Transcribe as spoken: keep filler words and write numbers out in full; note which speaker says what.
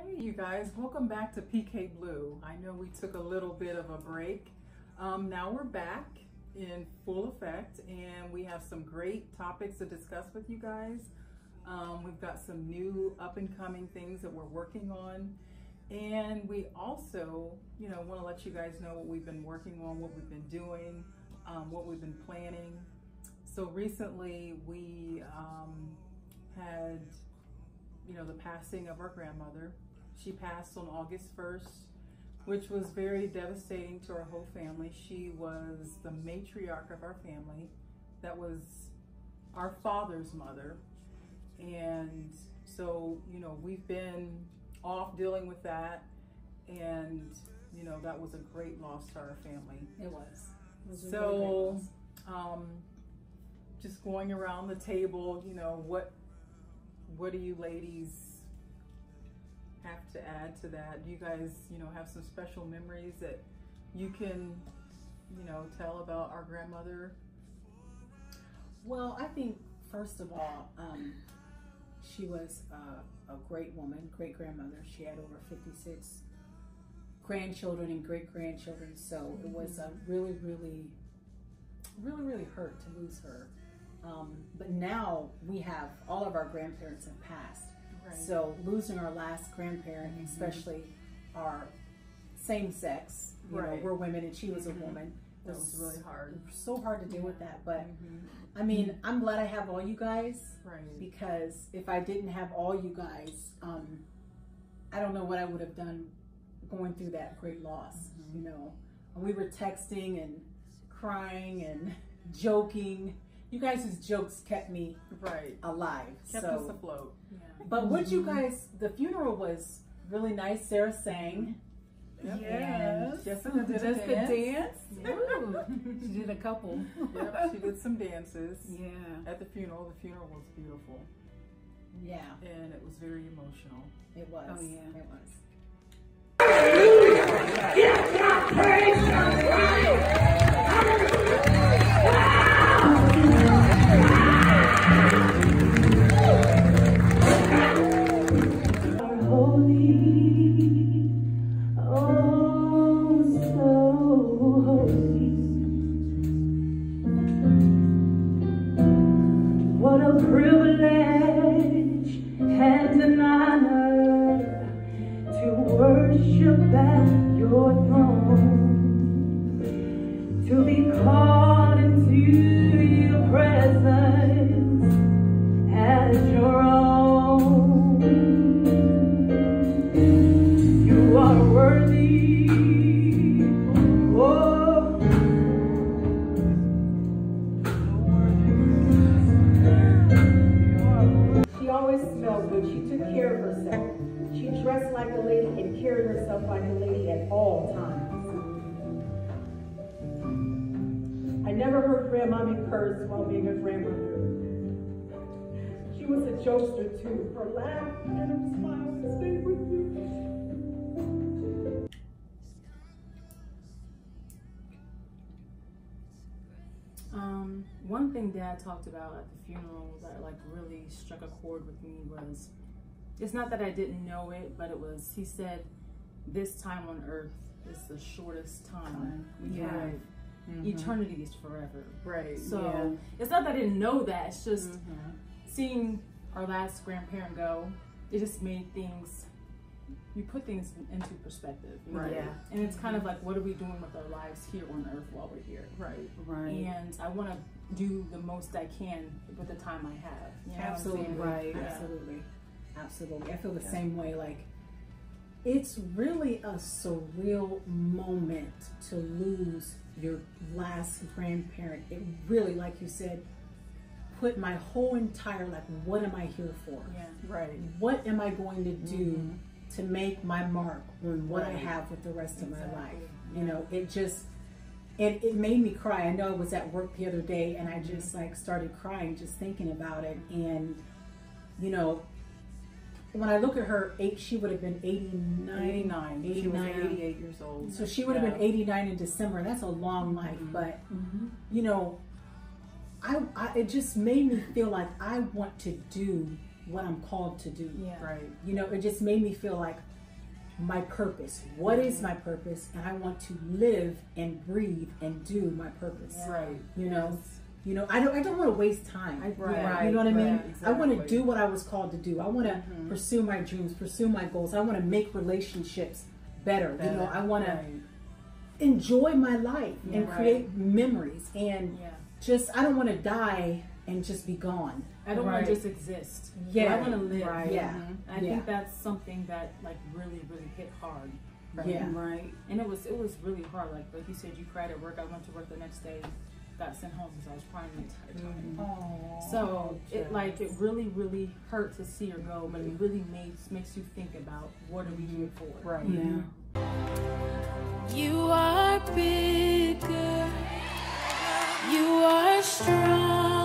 Speaker 1: Hey you guys, welcome back to Pkblu. I know we took a little bit of a break. Um, now we're back in full effect and we have some great topics to discuss with you guys. Um, we've got some new up and coming things that we're working on. And we also, you know, want to let you guys know what we've been working on, what we've been doing, um, what we've been planning. So recently we um, had, you know, the passing of our grandmother. She passed on August first, which was very devastating to our whole family. She was the matriarch of our family. That was our father's mother. And so, you know, we've been off dealing with that. And, you know, that was a great loss to our family.
Speaker 2: It was. It was a
Speaker 1: so,
Speaker 2: really great loss.
Speaker 1: um, just going around the table, you know, what, what do you ladies have to add to that? Do you guys, you know, have some special memories that you can, you know, tell about our grandmother?
Speaker 2: Well, I think first of all, um, she was uh, a great woman, great grandmother. She had over fifty-six grandchildren and great grandchildren. So mm-hmm. it was a really, really, really, really hurt to lose her. Um, but now we have all of our grandparents have passed. Right. So losing our last grandparent, mm-hmm. especially our same sex, you right. know, we're women and she was a woman.
Speaker 1: That was really hard.
Speaker 2: So hard to deal yeah. with that. But
Speaker 1: mm-hmm.
Speaker 2: I mean, I'm glad I have all you guys.
Speaker 1: Right.
Speaker 2: Because if I didn't have all you guys, um, I don't know what I would have done going through that great loss. Mm-hmm. You know, we were texting and crying and joking. You guys' jokes kept me
Speaker 1: right
Speaker 2: alive.
Speaker 1: Kept
Speaker 2: so.
Speaker 1: us afloat. Yeah.
Speaker 2: But what you guys, the funeral was really nice. Sarah sang.
Speaker 1: Yep.
Speaker 2: Yes.
Speaker 1: Jessica did
Speaker 3: Jessica
Speaker 1: a dance.
Speaker 3: dance. Ooh, she did a couple.
Speaker 1: Yep, she did some dances.
Speaker 3: Yeah.
Speaker 1: At the funeral. The funeral was beautiful.
Speaker 2: Yeah.
Speaker 1: And it was very emotional.
Speaker 2: It was.
Speaker 3: Oh yeah.
Speaker 2: It was.
Speaker 4: What a privilege and an honor to worship at your throne, to be called into your presence as your own. You are worthy. Oh. She always smelled good. She took care of herself. She dressed like a lady and carried herself like a lady at all times. I never heard Grandmommy curse while being a grandmother. She was a jokester too. Her laugh and her smile stayed with me.
Speaker 3: Um, one thing Dad talked about at the funeral that like really struck a chord with me was, it's not that I didn't know it, but it was, he said, this time on earth is the shortest time we
Speaker 1: Yeah.
Speaker 3: have.
Speaker 1: Mm-hmm.
Speaker 3: Eternity is forever.
Speaker 1: Right.
Speaker 3: So
Speaker 1: yeah.
Speaker 3: it's not that I didn't know that, it's just
Speaker 1: mm-hmm.
Speaker 3: seeing our last grandparent go, it just made things, you put things into perspective.
Speaker 1: Right.
Speaker 3: Yeah. And it's kind of like, what are we doing with our lives here on earth while we're here?
Speaker 1: Right.
Speaker 3: Right. And I want to do the most I can with the time I have. You know
Speaker 2: Absolutely.
Speaker 3: what I'm
Speaker 2: Right.
Speaker 3: yeah.
Speaker 2: Absolutely. Absolutely. I feel the
Speaker 3: Yeah.
Speaker 2: same way. Like, it's really a surreal moment to lose your last grandparent. It really, like you said, put my whole entire, like, what am I here for?
Speaker 3: Yeah.
Speaker 1: Right.
Speaker 2: What am I going to do mm-hmm. to make my mark on what
Speaker 1: right.
Speaker 2: I have with the rest
Speaker 3: exactly.
Speaker 2: of my life?
Speaker 3: Yeah.
Speaker 2: You know, it just, it, it made me cry. I know I was at work the other day and I just like started crying just thinking about it. And, you know, when I look at her, eight, she would have been eighty-nine.
Speaker 1: eighty-nine.
Speaker 2: eighty-nine.
Speaker 1: She was eighty-eight years old.
Speaker 2: So she would have
Speaker 1: yeah.
Speaker 2: been eighty-nine in December. That's a long life.
Speaker 1: Mm-hmm.
Speaker 2: But,
Speaker 1: mm-hmm.
Speaker 2: you know, I, I it just made me feel like I want to do what I'm called to do.
Speaker 3: Yeah.
Speaker 1: Right.
Speaker 2: You know, it just made me feel like my purpose. What is my purpose? And I want to live and breathe and do my purpose.
Speaker 1: Right.
Speaker 2: You know, you know, I don't, I don't want to waste time.
Speaker 3: I-
Speaker 1: Right.
Speaker 2: You know what I mean?
Speaker 1: Right,
Speaker 2: I want to
Speaker 1: exactly.
Speaker 2: do what I was called to do. I want to
Speaker 1: Mhm.
Speaker 2: pursue my dreams, pursue my goals. I want to make relationships better. You know, I want to
Speaker 1: Right.
Speaker 2: enjoy my life and
Speaker 3: Yeah.
Speaker 2: create memories. And
Speaker 3: Yeah.
Speaker 2: just, I don't want to die and just be gone.
Speaker 3: I don't
Speaker 1: Right.
Speaker 3: want to just exist.
Speaker 2: Yeah.
Speaker 3: I want to live.
Speaker 1: Right.
Speaker 2: Yeah.
Speaker 1: Mhm.
Speaker 3: I
Speaker 2: Yeah.
Speaker 3: think that's something that like really, really hit hard.
Speaker 1: Right.
Speaker 2: Yeah.
Speaker 1: Right.
Speaker 3: And it was it was really hard. Like like you said, you cried at work. I went to work the next day, got sent home because I was crying the entire time.
Speaker 1: Mhm.
Speaker 3: So it like it really, really hurt to see her go, but it really makes makes you think about what are we here for?
Speaker 1: Right.
Speaker 2: Yeah.
Speaker 5: You are bigger. You are strong.